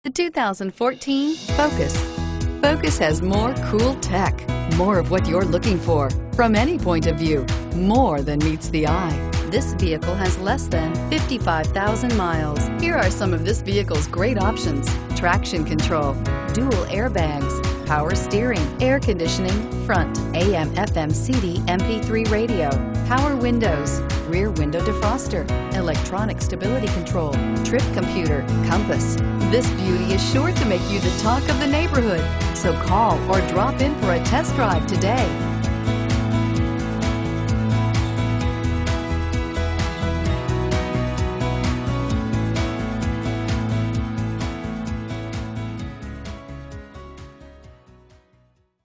The 2014 Focus. Focus has more cool tech, more of what you're looking for. From any point of view, more than meets the eye. This vehicle has less than 55,000 miles. Here are some of this vehicle's great options: traction control, dual airbags, power steering, air conditioning, front, AM, FM, CD, MP3 radio, power windows, rear window defroster, electronic stability control, trip computer, compass. This beauty is sure to make you the talk of the neighborhood. So call or drop in for a test drive today.